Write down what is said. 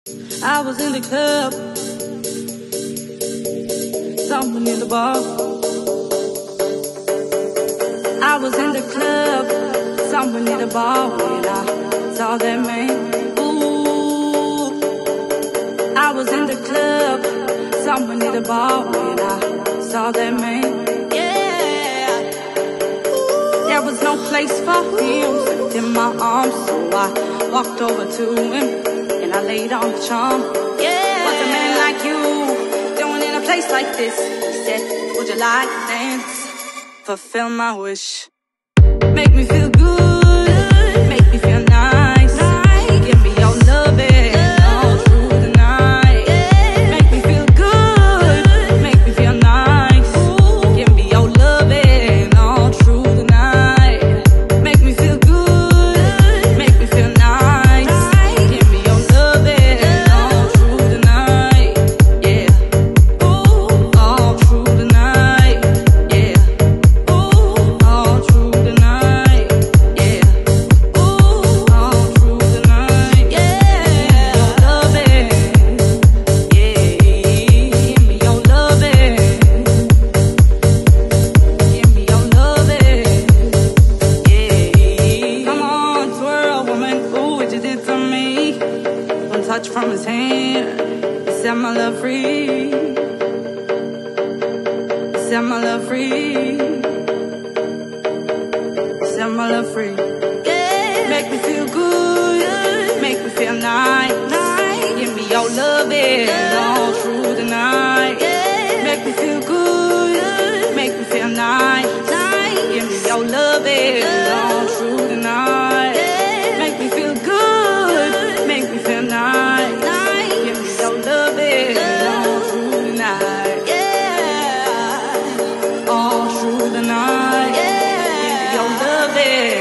I was in the club, someone in the bar. I was in the club, someone in the bar when I saw that man. Ooh, I was in the club, someone in the bar when I saw that man. Yeah, there was no place for him except in my arms, so I walked over to him and I laid on the charm. Yeah, what's a man like you doing in a place like this? He said, would you like to dance? Fulfill my wish. Make me feel good, make me feel nice. Give me your loving all through the night. Make me feel good, make me feel nice. Give me your loving all through the night. Make me feel good, make me feel nice. Give me your loving all through the night. Yeah, ooh, all through the night. Yeah, ooh, all through the night. Yeah, ooh, all through the night. Yeah, your loving. Yeah, give me your loving. Give me your loving. Yeah, come on, twirl, woman. Ooh, what you did to me. One touch from his hand, he set my love free. He set my love free. Set my love free. Yeah, make me feel good, make me feel nice. Give me your loving all through the night. Make me feel good, make me feel nice. Give me your loving all through the night. Make me feel good, make me feel nice. Give me your loving all through the night. Yeah, all through the night. Give me your loving.